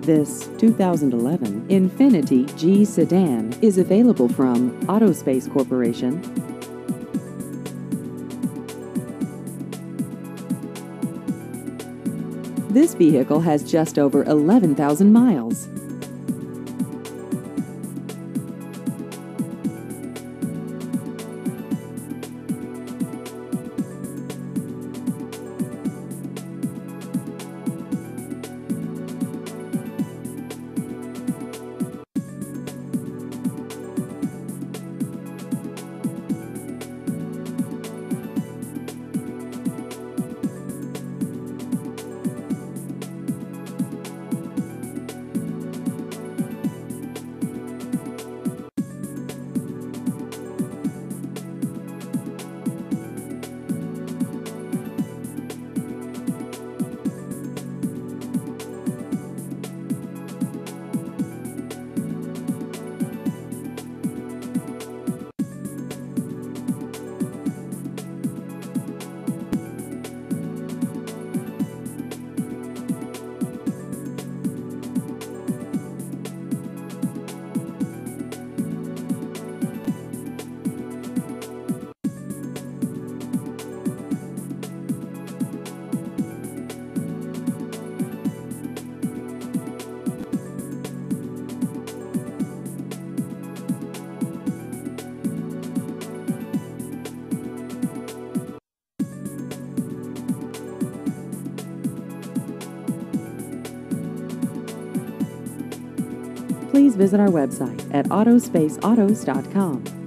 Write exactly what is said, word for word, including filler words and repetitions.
This two thousand eleven Infiniti G sedan is available from Autospace Corporation. This vehicle has just over eleven thousand miles. Please visit our website at autospace autos dot com.